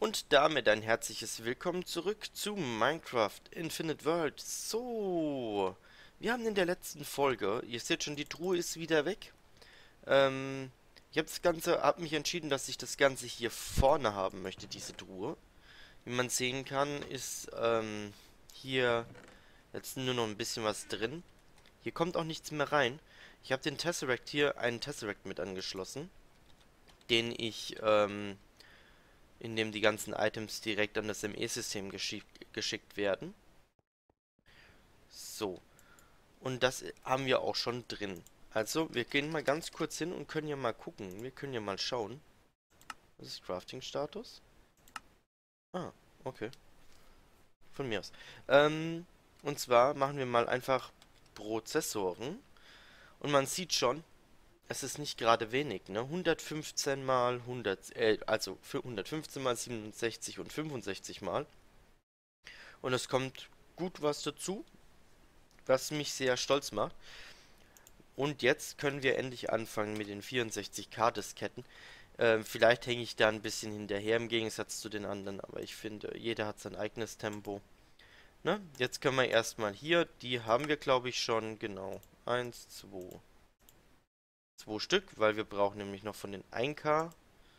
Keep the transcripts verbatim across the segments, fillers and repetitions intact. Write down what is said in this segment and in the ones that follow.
Und damit ein herzliches Willkommen zurück zu Minecraft Infinite World. So, wir haben in der letzten Folge, ihr seht schon, die Truhe ist wieder weg. Ähm, ich habe das Ganze, habe mich entschieden, dass ich das Ganze hier vorne haben möchte, diese Truhe. Wie man sehen kann, ist ähm, hier jetzt nur noch ein bisschen was drin. Hier kommt auch nichts mehr rein. Ich habe den Tesseract hier, einen Tesseract mit angeschlossen, den ich ähm, in dem die ganzen Items direkt an das M E-System geschickt, geschickt werden. So, und das haben wir auch schon drin. Also, wir gehen mal ganz kurz hin und können ja mal gucken. Wir können ja mal schauen. Was ist Crafting-Status? Ah, okay. Von mir aus. Ähm, und zwar machen wir mal einfach Prozessoren. Und man sieht schon, es ist nicht gerade wenig, ne? hundertfünfzehn mal hundert, äh, also für hundertfünfzehn mal siebenundsechzig und fünfundsechzig mal. Und es kommt gut was dazu, was mich sehr stolz macht. Und jetzt können wir endlich anfangen mit den vierundsechzig K-Disketten. Ähm, vielleicht hänge ich da ein bisschen hinterher im Gegensatz zu den anderen, aber ich finde, jeder hat sein eigenes Tempo. Ne? Jetzt können wir erstmal hier, die haben wir glaube ich schon, genau. Eins, zwei. Zwei Stück, weil wir brauchen nämlich noch von den ein K.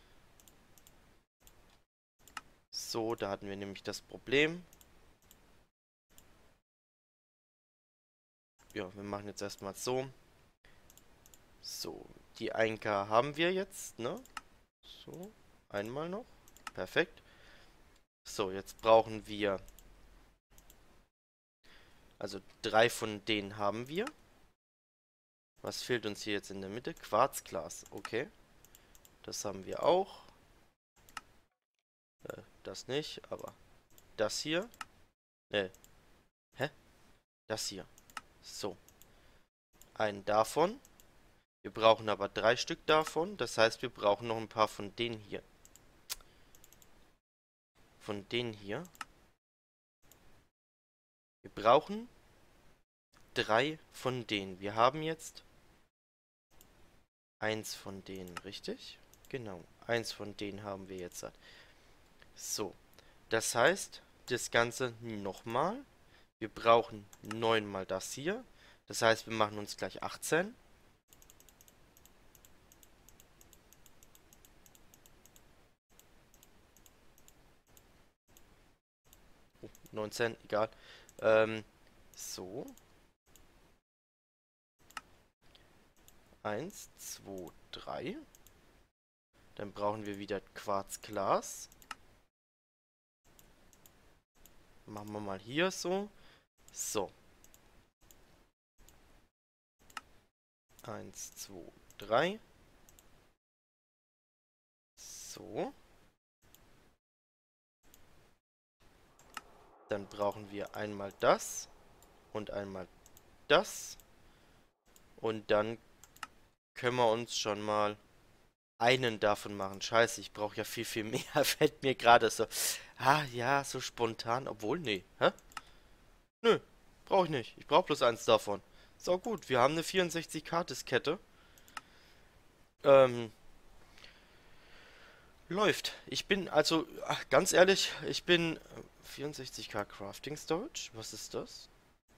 So, da hatten wir nämlich das Problem. Ja, wir machen jetzt erstmal so. So, die ein K haben wir jetzt, ne? So, einmal noch. Perfekt. So, jetzt brauchen wir, also drei von denen haben wir. Was fehlt uns hier jetzt in der Mitte? Quarzglas, okay. Das haben wir auch. Äh, das nicht, aber das hier. Äh, hä? Das hier. So. Einen davon. Wir brauchen aber drei Stück davon. Das heißt, wir brauchen noch ein paar von denen hier. Von denen hier. Wir brauchen drei von denen. Wir haben jetzt eins von denen, richtig? Genau, eins von denen haben wir jetzt. So, das heißt, das Ganze nochmal. Wir brauchen neun mal das hier. Das heißt, wir machen uns gleich achtzehn. Oh, neunzehn, egal. Ähm, so. eins, zwei, drei. Dann brauchen wir wieder Quarzglas. Machen wir mal hier so. So. eins, zwei, drei. So. Dann brauchen wir einmal das und einmal das. Und dann können wir uns schon mal einen davon machen. Scheiße, ich brauche ja viel, viel mehr. Fällt mir gerade so. Ah, ja, so spontan. Obwohl, nee. Hä? Nö, brauche ich nicht. Ich brauche bloß eins davon. So gut, wir haben eine vierundsechzig K-Diskette. Ähm, läuft. Ich bin, also, ach, ganz ehrlich, ich bin äh, vierundsechzig K Crafting Storage. Was ist das?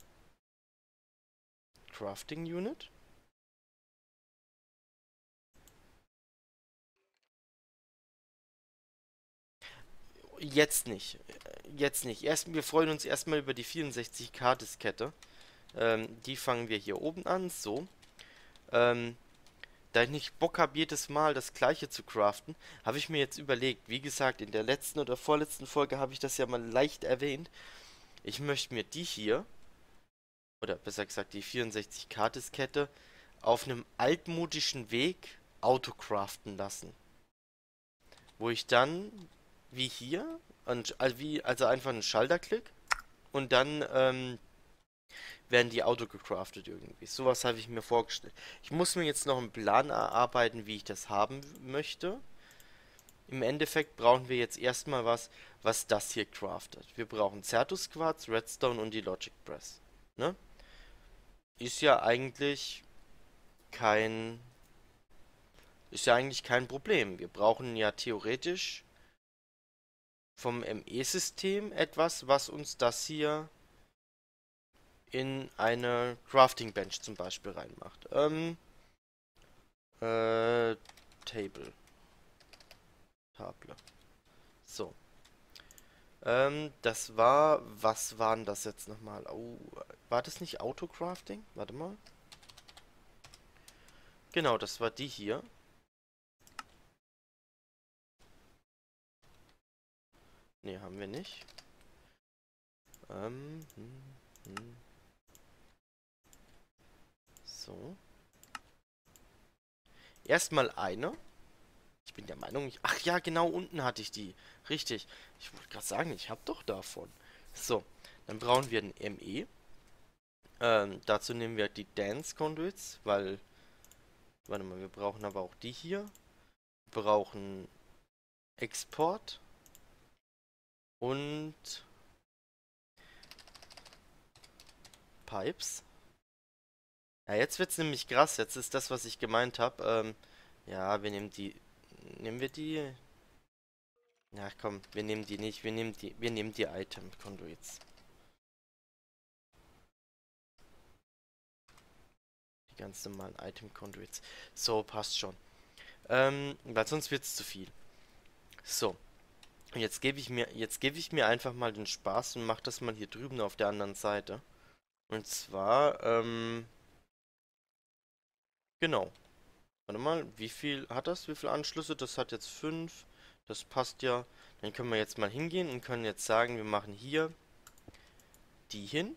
Crafting Unit? Jetzt nicht. Jetzt nicht. Erst, wir freuen uns erstmal über die vierundsechzig K-Diskette. Ähm, die fangen wir hier oben an. So. Ähm, da ich nicht Bock habe, jedes Mal das gleiche zu craften, habe ich mir jetzt überlegt, wie gesagt, in der letzten oder vorletzten Folge habe ich das ja mal leicht erwähnt. Ich möchte mir die hier, oder besser gesagt die vierundsechzig K-Diskette, auf einem altmodischen Weg autocraften lassen. Wo ich dann, wie hier, an, also, wie, also einfach einen Schalterklick und dann ähm, werden die auto gecraftet irgendwie. Sowas habe ich mir vorgestellt. Ich muss mir jetzt noch einen Plan erarbeiten, wie ich das haben möchte. Im Endeffekt brauchen wir jetzt erstmal was, was das hier craftet. Wir brauchen Certus Quarz, Redstone und die Logic Press. Ne? Ist ja eigentlich kein, ist ja eigentlich kein Problem. Wir brauchen ja theoretisch vom M E-System etwas, was uns das hier in eine Crafting Bench zum Beispiel reinmacht. Ähm, äh, Table. Table. So. Ähm, das war, was waren das jetzt nochmal? Oh, war das nicht Auto-Crafting? Warte mal. Genau, das war die hier. Ne, haben wir nicht. Ähm, hm, hm. So. Erstmal eine. Ich bin der Meinung, ich... Ach ja, genau, unten hatte ich die. Richtig. Ich wollte gerade sagen, ich habe doch davon. So, dann brauchen wir ein M E. Ähm, dazu nehmen wir die Dance Conduits, weil... Warte mal, wir brauchen aber auch die hier. Wir brauchen Export und Pipes. Ja, jetzt wird's nämlich krass. Jetzt ist das, was ich gemeint habe. Ähm, ja, wir nehmen die... Nehmen wir die... Ja, komm, wir nehmen die nicht. Wir nehmen die, wir nehmen die Item Conduits. Die ganz normalen Item Conduits. So, passt schon. Ähm, weil sonst wird's zu viel. So. Und jetzt gebe ich mir, jetzt gebe ich mir einfach mal den Spaß und mache das mal hier drüben auf der anderen Seite. Und zwar, ähm, genau. Warte mal, wie viel hat das? Wie viele Anschlüsse? Das hat jetzt fünf. Das passt ja. Dann können wir jetzt mal hingehen und können jetzt sagen, wir machen hier die hin.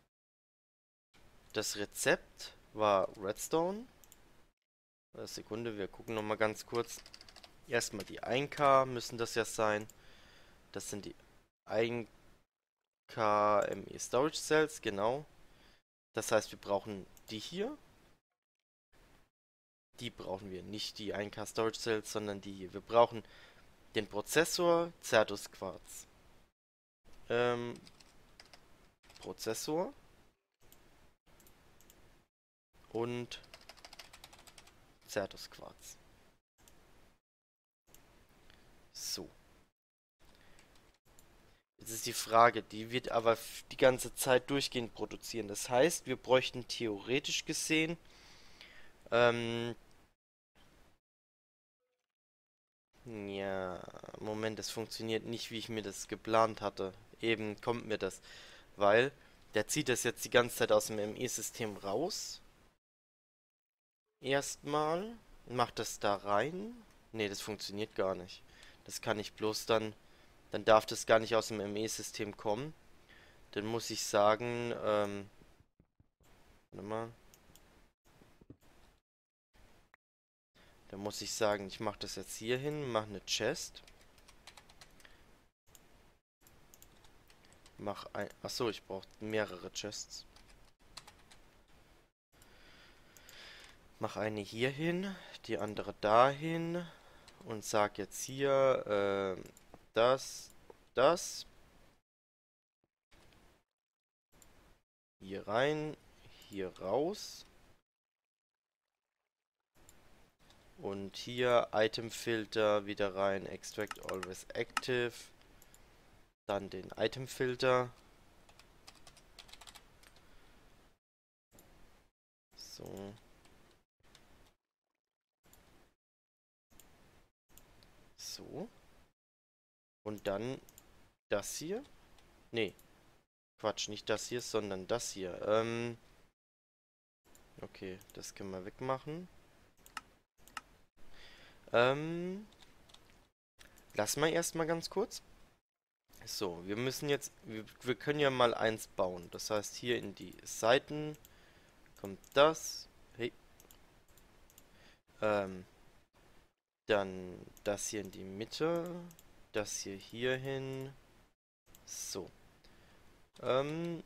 Das Rezept war Redstone. Eine Sekunde, wir gucken nochmal ganz kurz. Erstmal die ein K müssen das ja sein. Das sind die ein K M E Storage Cells, genau. Das heißt, wir brauchen die hier. Die brauchen wir, nicht die ein K Storage Cells, sondern die hier. Wir brauchen den Prozessor Certus Quartz. Ähm, Prozessor und Certus Quartz. So. Jetzt ist die Frage, die wird aber die ganze Zeit durchgehend produzieren. Das heißt, wir bräuchten theoretisch gesehen ähm, ja, Moment, das funktioniert nicht, wie ich mir das geplant hatte. Eben kommt mir das, weil der zieht das jetzt die ganze Zeit aus dem M E-System raus. Erstmal macht das da rein. Ne, das funktioniert gar nicht. Das kann ich bloß dann, dann darf das gar nicht aus dem M E-System kommen. Dann muss ich sagen, ähm, warte mal. Dann muss ich sagen, ich mache das jetzt hier hin, mache eine Chest. Mach ein. Achso, ich brauche mehrere Chests. Mach eine hier hin, die andere dahin und sag jetzt hier, äh, das, das. Hier rein, hier raus. Und hier Item Filter wieder rein, Extract Always Active. Dann den Item Filter. So. So. Und dann das hier. Nee. Quatsch, nicht das hier, sondern das hier. Ähm. Okay, das können wir wegmachen. Ähm. Lass mal erstmal ganz kurz. So, wir müssen jetzt. Wir, wir können ja mal eins bauen. Das heißt, hier in die Seiten kommt das. Hey. Ähm. Dann das hier in die Mitte. Das hier hier hin. So. Ähm.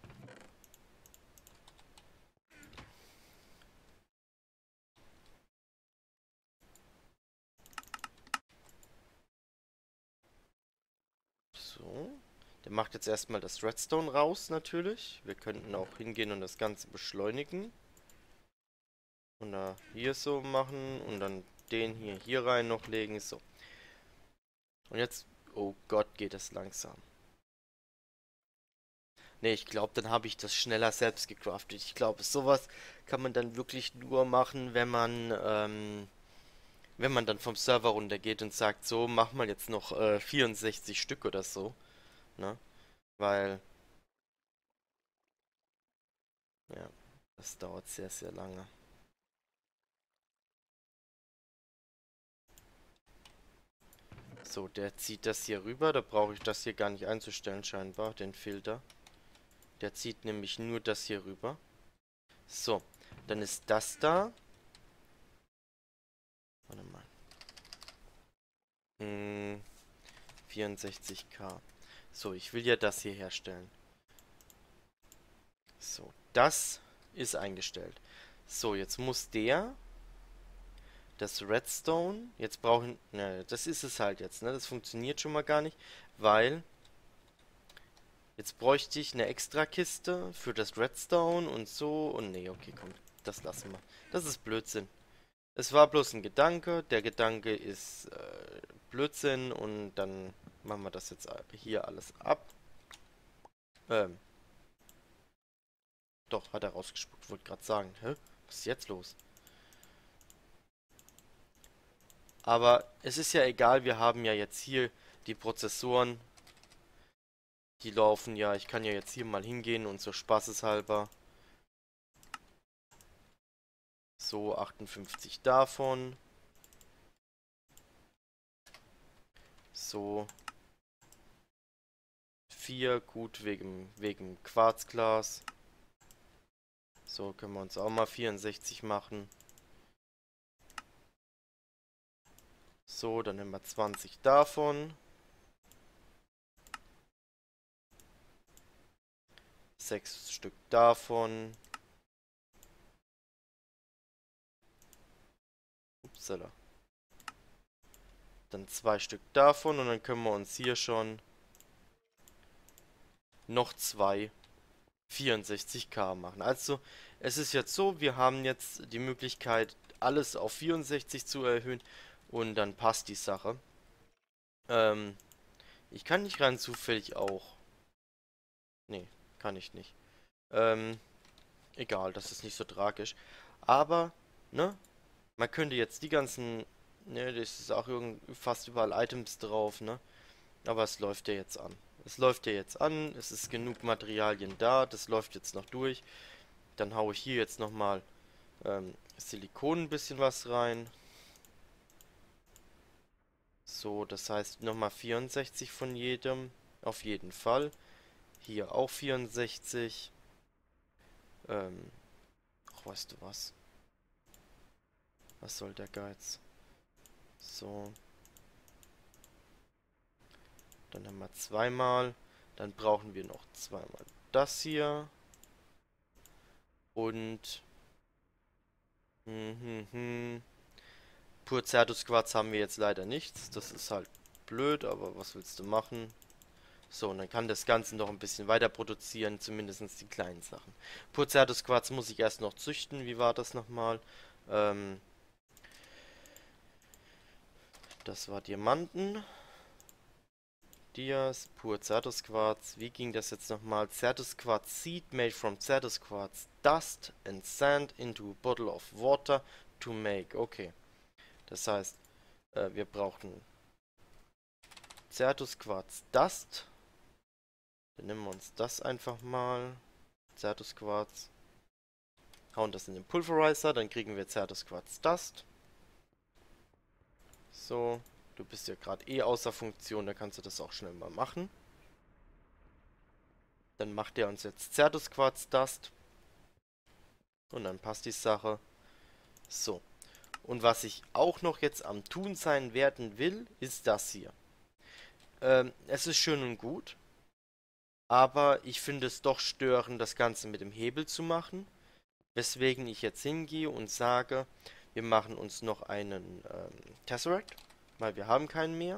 So. Der macht jetzt erstmal das Redstone raus, natürlich. Wir könnten auch hingehen und das Ganze beschleunigen. Und da hier so machen und dann den hier hier rein noch legen. So. Und jetzt Oh Gott, geht das langsam. Ne, ich glaube, dann habe ich das schneller selbst gecraftet. Ich glaube, sowas kann man dann wirklich nur machen, wenn man, ähm, wenn man dann vom Server runtergeht und sagt, so, mach mal jetzt noch äh, vierundsechzig Stück oder so, ne? Weil, ja, das dauert sehr, sehr lange. So, der zieht das hier rüber. Da brauche ich das hier gar nicht einzustellen, scheinbar, den Filter. Der zieht nämlich nur das hier rüber. So, dann ist das da. Warte mal. Hm, vierundsechzig K. So, ich will ja das hier herstellen. So, das ist eingestellt. So, jetzt muss der das Redstone. Jetzt brauchen. Ne, das ist es halt jetzt, ne? Das funktioniert schon mal gar nicht, weil jetzt bräuchte ich eine extra Kiste für das Redstone und so. Und nee, okay, komm, das lassen wir. Das ist Blödsinn. Es war bloß ein Gedanke. Der Gedanke ist äh, Blödsinn und dann machen wir das jetzt hier alles ab. Ähm, doch, hat er rausgespuckt. Wollte gerade sagen. Hä? Was ist jetzt los? Aber es ist ja egal, wir haben ja jetzt hier die Prozessoren. Die laufen ja. Ich kann ja jetzt hier mal hingehen und so spaßeshalber. So, achtundfünfzig davon. So. vier, gut, wegen, wegen Quarzglas. So, können wir uns auch mal vierundsechzig machen. So, dann nehmen wir zwanzig davon. sechs Stück davon. Upsala. Dann zwei Stück davon und dann können wir uns hier schon noch zwei vierundsechzig K machen. Also, es ist jetzt so, wir haben jetzt die Möglichkeit, alles auf vierundsechzig zu erhöhen und dann passt die Sache. Ähm, ich kann nicht rein zufällig auch. Nee, kann ich nicht. Ähm, egal, das ist nicht so tragisch. Aber, ne, man könnte jetzt die ganzen, ne, das ist auch irgend, fast überall Items drauf, ne? Aber es läuft ja jetzt an. Es läuft ja jetzt an, es ist genug Materialien da, das läuft jetzt noch durch. Dann haue ich hier jetzt nochmal ähm, Silikon ein bisschen was rein. So, das heißt nochmal vierundsechzig von jedem. Auf jeden Fall. Hier auch vierundsechzig. Ähm, ach, weißt du was? Was soll der Geiz? So. Dann haben wir zweimal. Dann brauchen wir noch zweimal das hier. Und... Hm, hm, hm. Pur Quarz haben wir jetzt leider nichts. Das ist halt blöd, aber was willst du machen? So, und dann kann das Ganze noch ein bisschen weiter produzieren, zumindest die kleinen Sachen. Pur Quarz muss ich erst noch züchten. Wie war das nochmal? Ähm, das war Diamanten. Dias, Pur Quarz. Wie ging das jetzt nochmal? Quarz seed made from Quarz dust and sand into a bottle of water to make. Okay. Das heißt, äh, wir brauchen Quarz dust. Dann nehmen wir uns das einfach mal. Quarz. Hauen das in den Pulverizer, dann kriegen wir Quarz Dust. So, du bist ja gerade eh außer Funktion, da kannst du das auch schnell mal machen. Dann macht er uns jetzt Quarz Dust. Und dann passt die Sache. So. Und was ich auch noch jetzt am Tun sein werden will, ist das hier. Ähm, es ist schön und gut. Aber ich finde es doch störend, das Ganze mit dem Hebel zu machen. Weswegen ich jetzt hingehe und sage, wir machen uns noch einen ähm, Tesseract, weil wir haben keinen mehr.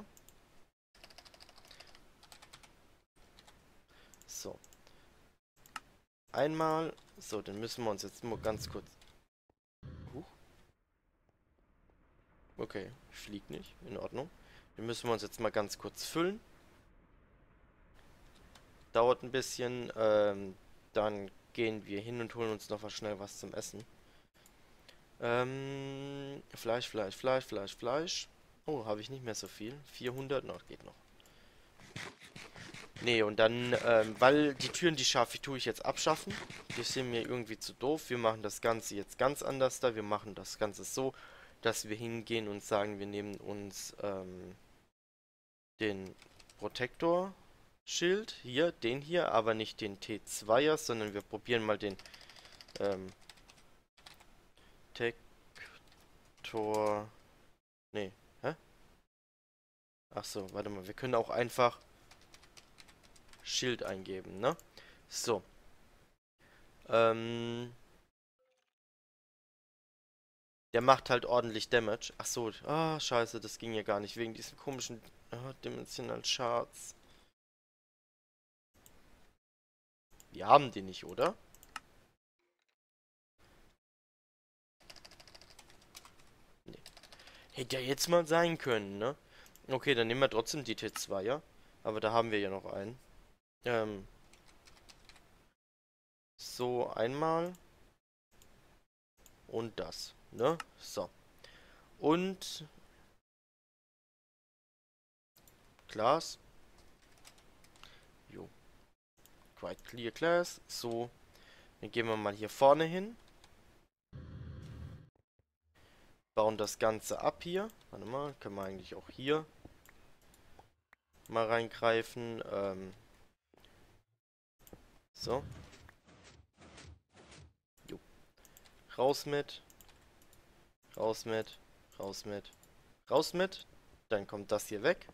So. Einmal. So, dann müssen wir uns jetzt nur ganz kurz... Huch. Okay, fliegt nicht. In Ordnung. Den müssen wir uns jetzt mal ganz kurz füllen. Dauert ein bisschen. Ähm, dann gehen wir hin und holen uns noch was schnell was zum Essen. Ähm, Fleisch, Fleisch, Fleisch, Fleisch, Fleisch. Oh, habe ich nicht mehr so viel. vierhundert, noch, geht noch. Nee, und dann, ähm, weil die Türen, die scharfe tue ich jetzt abschaffen. Die sind mir irgendwie zu doof. Wir machen das Ganze jetzt ganz anders da. Wir machen das Ganze so, dass wir hingehen und sagen, wir nehmen uns ähm, den Protektor-Schild hier, den hier, aber nicht den T zweier, sondern wir probieren mal den ähm, Tektor. Nee, hä? Ach so, warte mal, wir können auch einfach Schild eingeben, ne? So. Ähm, der macht halt ordentlich Damage. Ach so, ah, scheiße, das ging ja gar nicht wegen diesen komischen ah, Dimensional Charts. Wir haben die nicht, oder? Nee. Hätte ja jetzt mal sein können, ne? Okay, dann nehmen wir trotzdem die T zweier. Aber da haben wir ja noch einen. Ähm, so einmal. Und das, ne? So. Und Glas. Jo. Quite clear glass. So. Dann gehen wir mal hier vorne hin. Bauen das Ganze ab hier. Warte mal, können wir eigentlich auch hier mal reingreifen. Ähm, so. Jo. Raus mit. Raus mit. Raus mit. Raus mit. Dann kommt das hier weg.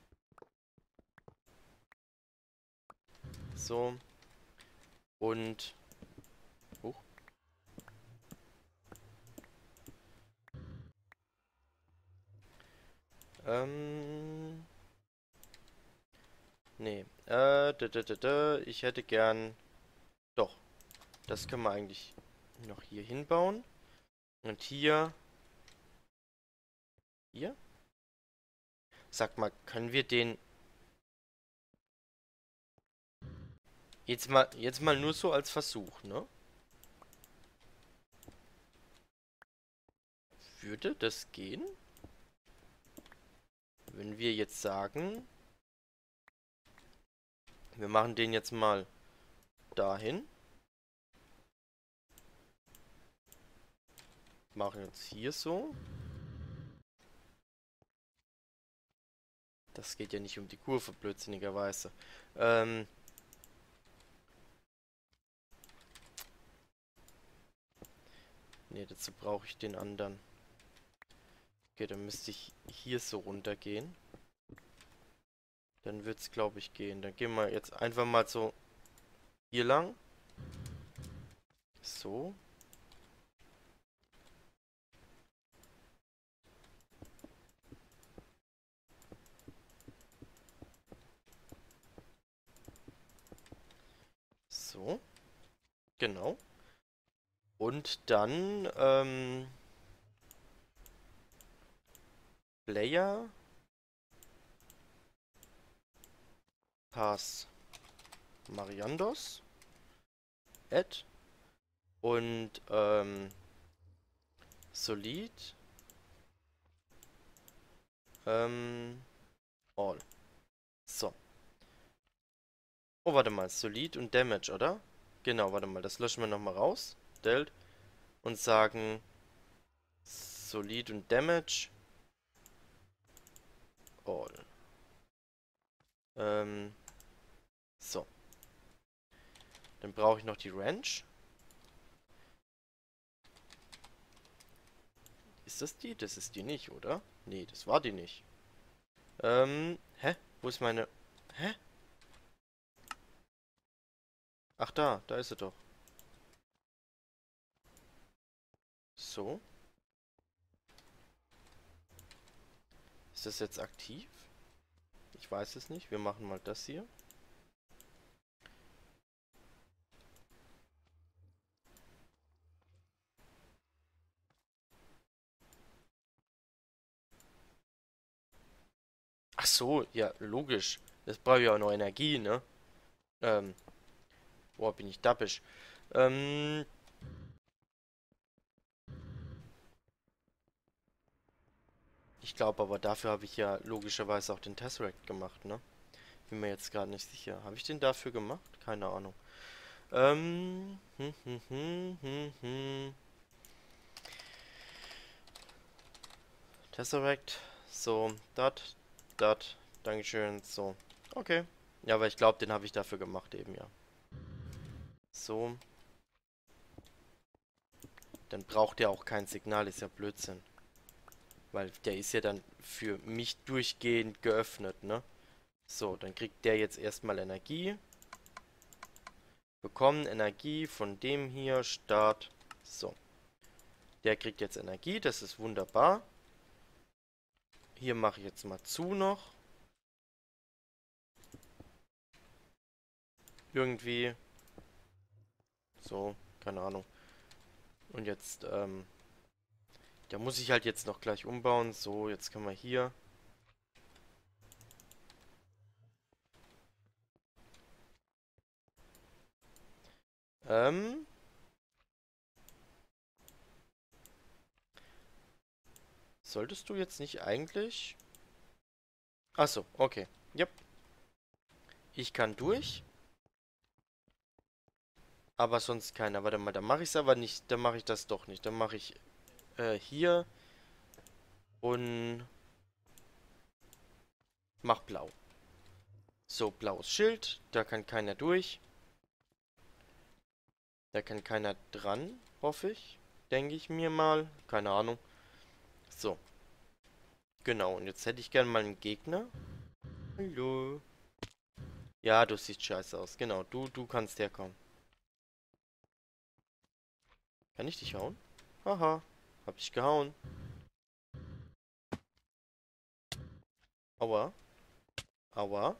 So. Und. Huch. Ähm. Nee. Äh, da, da, da, da. Ich hätte gern. Doch. Das können wir eigentlich noch hier hinbauen. Und hier. Hier? Sag mal, können wir den. Jetzt mal, jetzt mal nur so als Versuch, ne? Würde das gehen? Wenn wir jetzt sagen, wir machen den jetzt mal dahin. Machen jetzt hier so. Das geht ja nicht um die Kurve, blödsinnigerweise. Ähm. Ne, dazu brauche ich den anderen. Okay, dann müsste ich hier so runtergehen. Dann wird es, glaube ich, gehen. Dann gehen wir jetzt einfach mal so hier lang. So. So. Genau. Und dann, ähm, Player Pass Mariandos Add und ähm, Solid ähm, All. So. Oh, warte mal, Solid und Damage, oder? Genau, warte mal, das löschen wir nochmal raus. Delt. Und sagen Solid und Damage All. Ähm, so. Dann brauche ich noch die Ranch. Ist das die? Das ist die nicht, oder? Nee, das war die nicht. Ähm, hä? Wo ist meine... Hä? Ach da, da ist sie doch. So. Ist das jetzt aktiv? Ich weiß es nicht. Wir machen mal das hier. Ach so, ja, logisch. Das braucht ja auch noch Energie, ne? Ähm, boah, bin ich dappisch. Ähm, ich glaube aber dafür habe ich ja logischerweise auch den Tesseract gemacht, ne? Bin mir jetzt gerade nicht sicher. Habe ich den dafür gemacht? Keine Ahnung. Ähm, hm, hm, hm, hm, hm. Tesseract. So, dat, dat. Dankeschön. So. Okay. Ja, aber ich glaube, den habe ich dafür gemacht eben, ja. So. Dann braucht der auch kein Signal, ist ja Blödsinn. Weil der ist ja dann für mich durchgehend geöffnet, ne? So, dann kriegt der jetzt erstmal Energie. Bekommen Energie von dem hier, Start. So. Der kriegt jetzt Energie, das ist wunderbar. Hier mache ich jetzt mal zu noch. Irgendwie. So, keine Ahnung. Und jetzt, ähm, da muss ich halt jetzt noch gleich umbauen. So, jetzt können wir hier. Ähm. Solltest du jetzt nicht eigentlich... Achso, okay. Yep. Ich kann durch. Aber sonst keiner. Warte mal, dann mache ich es aber nicht. Dann mache ich das doch nicht. Dann mache ich äh, hier und mach blau. So, blaues Schild. Da kann keiner durch. Da kann keiner dran, hoffe ich. Denke ich mir mal. Keine Ahnung. So. Genau, und jetzt hätte ich gern mal einen Gegner. Hallo. Ja, du siehst scheiße aus. Genau, du, du kannst herkommen. Kann ich dich hauen? Haha. Hab ich gehauen. Aua. Aua.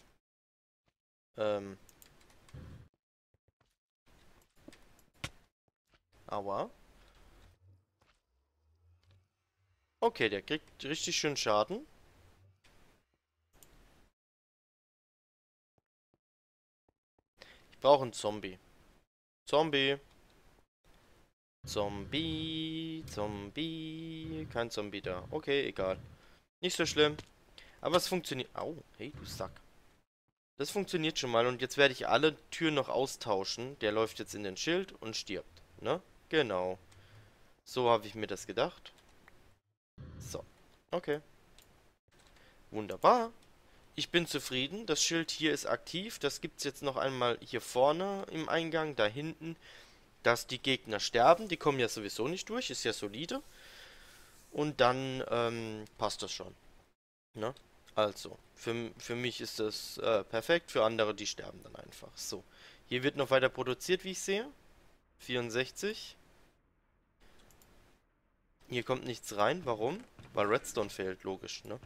Ähm. Aua. Okay, der kriegt richtig schön Schaden. Ich brauche einen Zombie. Zombie. Zombie. Zombie. Kein Zombie da. Okay, egal. Nicht so schlimm. Aber es funktioniert. Au, hey, du Sack. Das funktioniert schon mal. Und jetzt werde ich alle Türen noch austauschen. Der läuft jetzt in den Schild und stirbt. Ne? Genau. So habe ich mir das gedacht. So. Okay. Wunderbar. Ich bin zufrieden. Das Schild hier ist aktiv. Das gibt es jetzt noch einmal hier vorne im Eingang. Da hinten. Dass die Gegner sterben. Die kommen ja sowieso nicht durch. Ist ja solide. Und dann ähm, passt das schon. Ne? Also, für, für mich ist das äh, perfekt. Für andere, die sterben dann einfach. So. Hier wird noch weiter produziert, wie ich sehe. vierundsechzig. Hier kommt nichts rein. Warum? Weil Redstone fehlt, logisch, ne?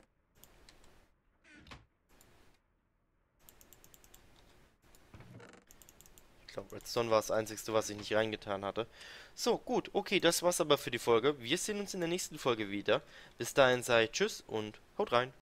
Ich glaube, Redstone war das Einzige, was ich nicht reingetan hatte. So, gut. Okay, das war's aber für die Folge. Wir sehen uns in der nächsten Folge wieder. Bis dahin sei Tschüss und haut rein.